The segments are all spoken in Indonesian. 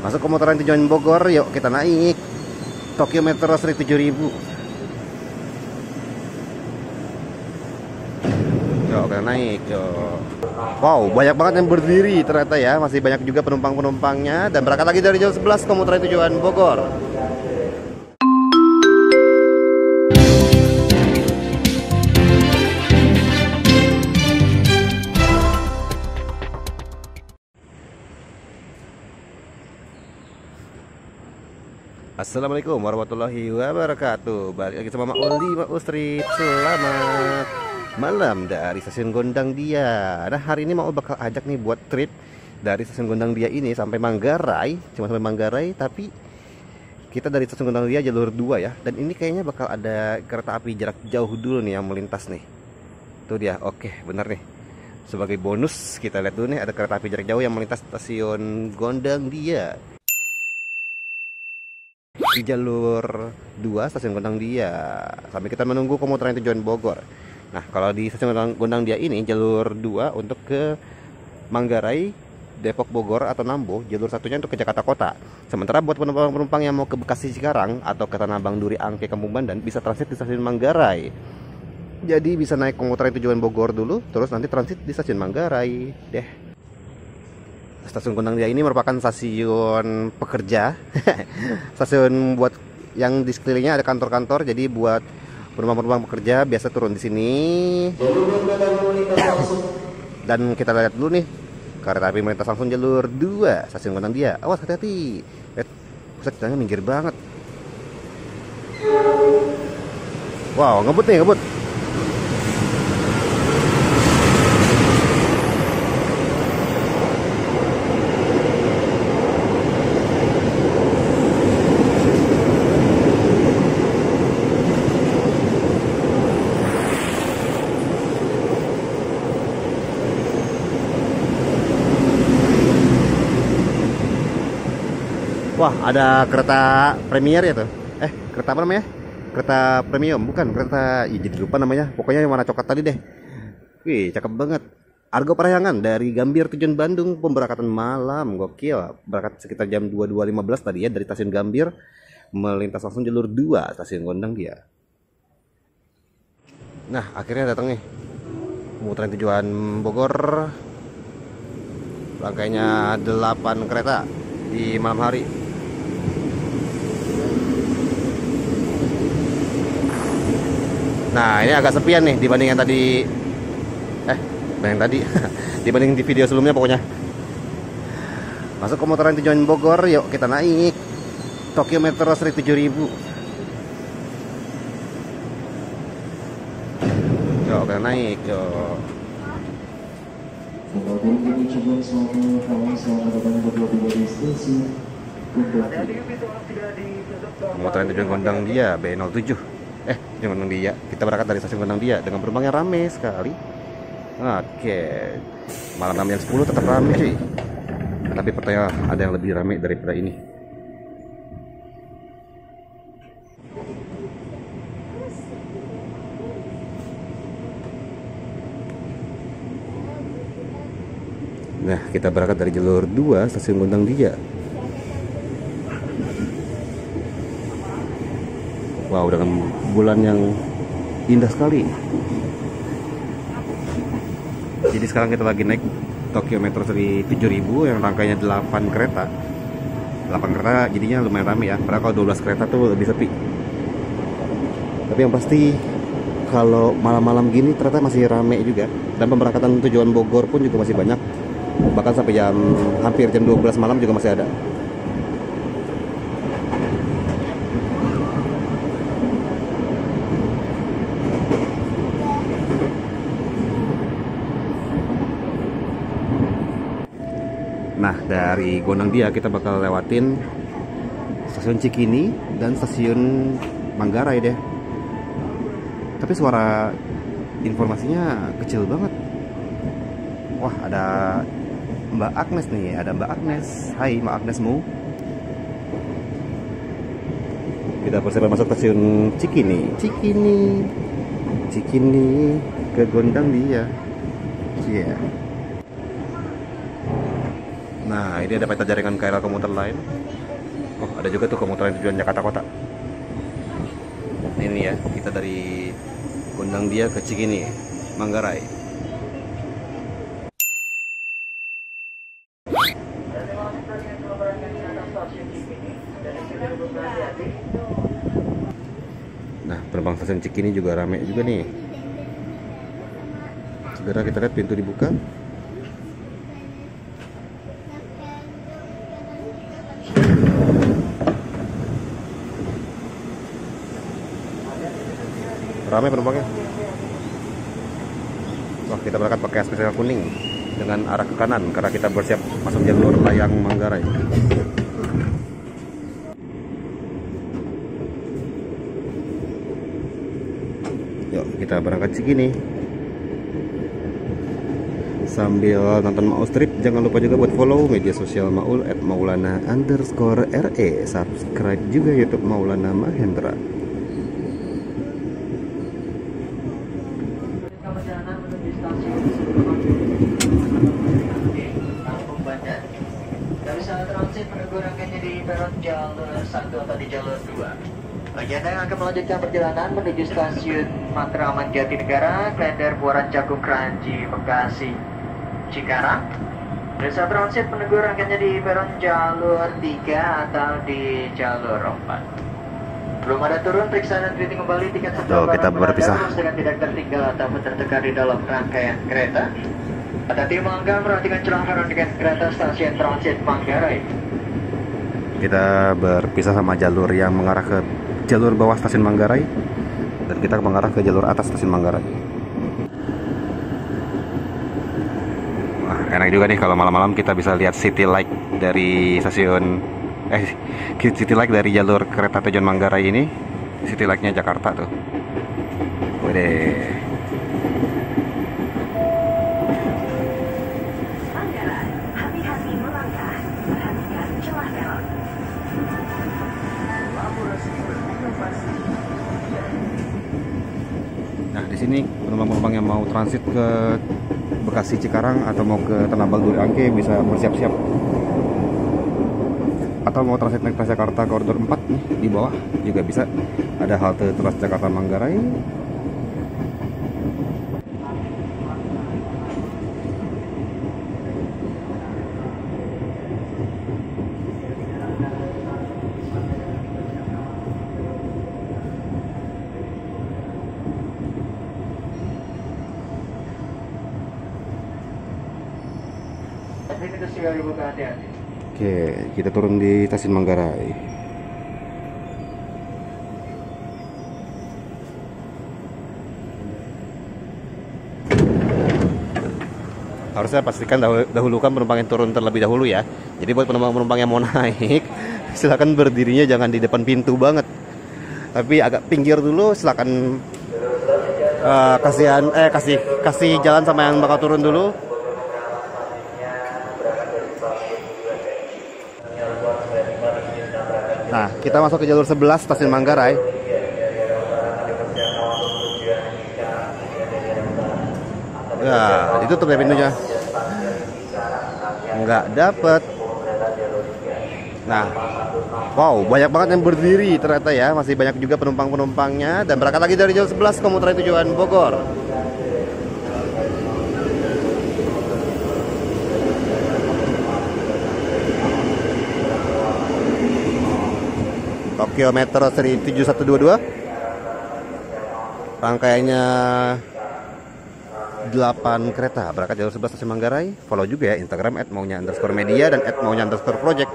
Masuk komuter lain tujuan Bogor, yuk kita naik. Tokyo Metro Street 7000. Yuk kita naik, yuk. Wow, banyak banget yang berdiri ternyata ya. Masih banyak juga penumpang-penumpangnya. Dan berangkat lagi dari jam 11 komuter lain tujuan Bogor. Assalamualaikum warahmatullahi wabarakatuh. Balik lagi sama Mak Oli, Mak Ustri. Selamat malam dari stasiun Gondang Dia. Nah, hari ini mau bakal ajak nih buat trip dari stasiun Gondang Dia ini sampai Manggarai. Cuma sampai Manggarai, tapi kita dari stasiun Gondang Dia jalur 2 ya. Dan ini kayaknya bakal ada kereta api jarak jauh dulu nih yang melintas nih. Tuh dia, oke bener nih. Sebagai bonus kita lihat dulu nih, ada kereta api jarak jauh yang melintas stasiun Gondang Dia di jalur 2 stasiun Gondang Dia sampai kita menunggu komuter lain tujuan Bogor. Nah, kalau di stasiun Gondang Dia ini jalur 2 untuk ke Manggarai, Depok, Bogor atau Nambo, jalur satunya untuk ke Jakarta Kota. Sementara buat penumpang-penumpang yang mau ke Bekasi Cikarang atau ke Tanah Abang, Duri, Angke, Kampung Bandan bisa transit di stasiun Manggarai. Jadi bisa naik komuter lain tujuan Bogor dulu, terus nanti transit di stasiun Manggarai deh. Stasiun Gondang Dia ini merupakan stasiun pekerja, stasiun buat yang di sekelilingnya ada kantor-kantor. Jadi buat penumpang-penumpang pekerja biasa turun di sini. Dan kita lihat dulu nih, kereta api melintas langsung jalur 2 stasiun Gondang Dia. Awas, hati-hati. Pusat jalannya minggir banget. Wow, ngebut nih, ngebut. Wah, ada kereta premier ya tuh. Kereta apa namanya? Kereta premium, bukan kereta, ya jadi lupa namanya. Pokoknya yang warna coklat tadi deh. Wih, cakep banget. Argo Parahyangan dari Gambir tujuan Bandung, pemberangkatan malam, gokil. Berangkat sekitar jam 22.15 tadi ya dari stasiun Gambir, melintas langsung jalur 2 stasiun Gondang Dia. Nah, akhirnya datang nih. Komuter tujuan Bogor. Rangkainya 8 kereta di malam hari. Nah, ini agak sepian nih dibanding yang tadi. Dibanding di video sebelumnya pokoknya. Masuk komuter lain tujuan Bogor, yuk kita naik. Tokyo Metro Street 7000. Yuk kita naik, yuk. Komuter lain tujuan Gondang Dia B07. Jangan Gondang Dia. Kita berangkat dari stasiun Gondang Dia dengan penumpang yang rame sekali. Oke. Malam jam 10 tetap rame sih. Tapi pertanyaan ada yang lebih rame daripada ini. Nah, kita berangkat dari jalur 2 stasiun Gondang Dia. Wow, dengan bulan yang indah sekali. Jadi sekarang kita lagi naik Tokyo Metro Street 7000 yang rangkainya 8 kereta. 8 kereta jadinya lumayan rame ya. Padahal kalau 12 kereta tuh lebih sepi. Tapi yang pasti kalau malam-malam gini ternyata masih rame juga. Dan pemberangkatan tujuan Bogor pun juga masih banyak. Bahkan sampai hampir jam 12 malam juga masih ada. Nah, dari Gondang Dia kita bakal lewatin stasiun Cikini dan stasiun Manggarai deh. Tapi suara informasinya kecil banget. Wah, ada Mbak Agnes nih, ada Mbak Agnes. Hai Mbak Agnesmu. Kita persiapan masuk stasiun Cikini. Cikini ke Gondang Dia. Iya. Nah, ini ada peta jaringan KRL komuter lain. Oh, ada juga tuh komuter lain tujuan Jakarta Kota. Ini ya, kita dari Gondang Dia ke Cikini, Manggarai. Nah, penumpang stasiun Cikini juga rame juga nih. Segera kita lihat pintu dibuka. Ramai penumpangnya. Wah, kita berangkat pakai spesial kuning dengan arah ke kanan karena kita bersiap masuk jalur layang Manggarai. Yuk, kita berangkat Cikini. Sambil nonton Maul Strip, jangan lupa juga buat follow media sosial Maul @maulana_re. Subscribe juga YouTube Maulana Mahendra. Transit menunggu rangkaiannya di peron jalur 1 atau di jalur 2. Bagi Anda yang akan melanjutkan perjalanan menuju stasiun Matraman Jatinegara, Klender, Buaran Cakung, Kranji, Bekasi, Cikarang. Bisa transit menunggu rangkaiannya di peron jalur 3 atau di jalur 4. Belum ada turun, periksa dan treating kembali tiket serta kita berpisah dengan tidak tertinggal ataupun tertekan di dalam rangkaian kereta. Hati-hati pelanggan, perhatikan celah rangkaian kereta stasiun transit Manggarai. Kita berpisah sama jalur yang mengarah ke jalur bawah stasiun Manggarai, dan kita mengarah ke jalur atas stasiun Manggarai. Wah, enak juga nih kalau malam-malam kita bisa lihat city light dari stasiun city light dari jalur kereta tujuan Manggarai ini. City lightnya Jakarta tuh. Wede. Nah, di sini penumpang-penumpang yang mau transit ke Bekasi Cikarang atau mau ke Tanah Abang Duri Angke bisa bersiap-siap. Atau mau transit naik Transjakarta koridor 4 nih di bawah juga bisa. Ada halte Transjakarta Manggarai. Oke, kita turun di stasiun Manggarai. Harusnya pastikan dahulukan penumpang yang turun terlebih dahulu ya. Jadi buat penumpang yang mau naik, silakan berdirinya jangan di depan pintu banget, tapi agak pinggir dulu. Silakan kasih jalan sama yang bakal turun dulu. Nah, kita masuk ke jalur 11 stasiun Manggarai. Ya, ditutup ya pintunya. Nggak dapet. Nah, wow, banyak banget yang berdiri ternyata ya. Masih banyak juga penumpang-penumpangnya. Dan berangkat lagi dari jalur 11 komuter lain tujuan Bogor. Tokyo Metro seri 7122. Rangkaiannya 8 kereta berangkat jalur 11 stasiun Manggarai. Follow juga ya Instagram @maunya_media dan @maunya_project.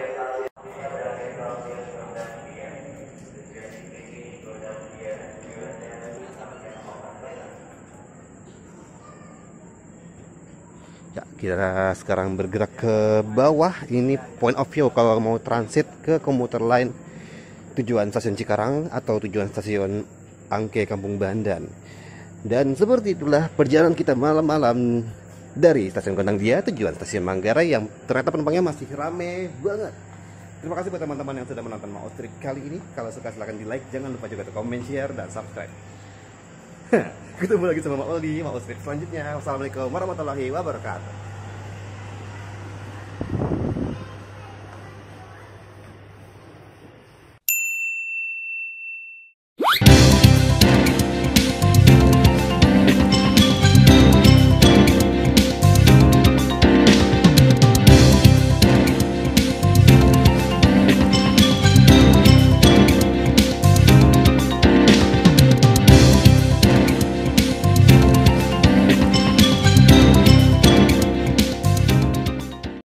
Ya, kita sekarang bergerak ke bawah. Ini point of view kalau mau transit ke komuter lain tujuan stasiun Cikarang atau tujuan stasiun Angke Kampung Bandan. Dan seperti itulah perjalanan kita malam-malam dari stasiun Gondang Dia tujuan stasiun Manggarai yang ternyata penumpangnya masih rame banget. Terima kasih buat teman-teman yang sudah menonton Mau Trip kali ini. Kalau suka silahkan di like, jangan lupa juga komen, share, dan subscribe. Ketemu lagi sama Mau di Mau Trip selanjutnya. Wassalamualaikum warahmatullahi wabarakatuh.